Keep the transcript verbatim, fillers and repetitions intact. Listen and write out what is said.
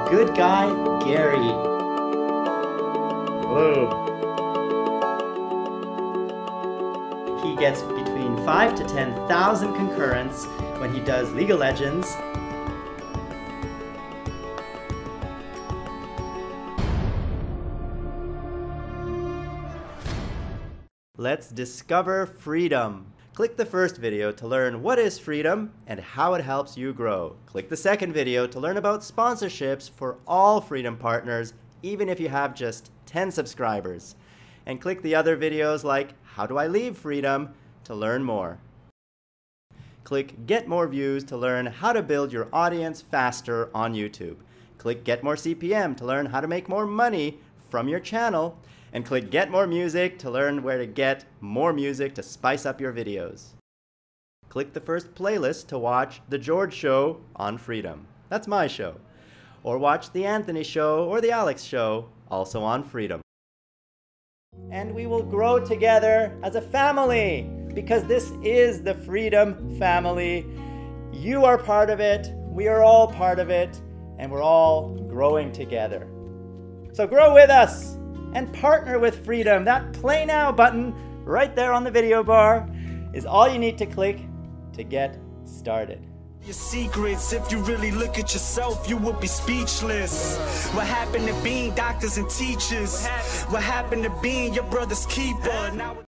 good guy, Gary. Whoa. He gets between five to ten thousand concurrents when he does League of Legends. Let's discover freedom. Click the first video to learn what is freedom and how it helps you grow. Click the second video to learn about sponsorships for all Freedom partners, even if you have just ten subscribers. And click the other videos like How Do I Leave Freedom to learn more. Click Get More Views to learn how to build your audience faster on YouTube. Click Get More C P M to learn how to make more money from your channel. And click Get More Music to learn where to get more music to spice up your videos. Click the first playlist to watch The George Show on Freedom. That's my show. Or watch The Anthony Show or The Alex Show, also on Freedom. And we will grow together as a family, because this is the Freedom family. You are part of it, we are all part of it, and we're all growing together. So grow with us and partner with Freedom. That Play Now button right there on the video bar is all you need to click to get started. Your secrets, if you really look at yourself, you would be speechless. What happened to being doctors and teachers? What happened to being your brother's keeper? Now